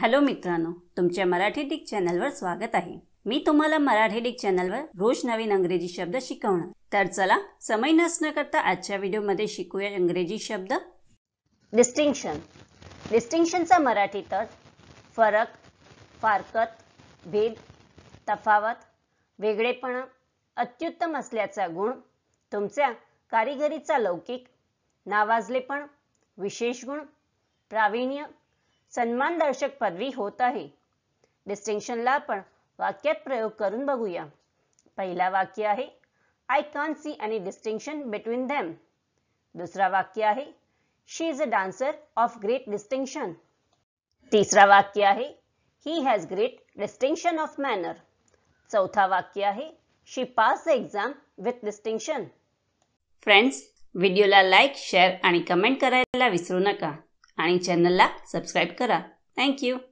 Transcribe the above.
Hello मित्रांनो, तुमच्या Marathi Dick चॅनलवर स्वागत आहे। मी तुम्हाला मराठी डिक चॅनलवर रोज नवीन इंग्रजी शब्द शिकवणार। तर चला समय नष्ट न करता आजच्या व्हिडिओमध्ये शिकूया इंग्रजी शब्द। डिस्टिंक्शन। डिस्टिंक्शनचा मराठीत फरक, फारकत, भेद, तफावत, वेगळेपणा, अत्युत्तम असल्याचा गुण, तुमच्या कारिगिरीचा लौकिक, नावाजलेपण, विशेष गुण, प्रावीण्य, सन्मानदर्शक पदवी होत आहे। डिस्टिंक्शनला आपण वाक्यात प्रयोग करून बघूया। पहिला वाक्य आहे I can't see any distinction between them. दुसरा वाक्य आहे she is a dancer of great distinction. तिसरा वाक्य आहे he has great distinction of manner. चौथा वाक्य आहे she pass the exam with distinction. Friends, व्हिडिओला लाईक, शेअर आणि कमेंट करायला विसरू नका आणि चॅनलला सबस्क्राइब करा। Thank you.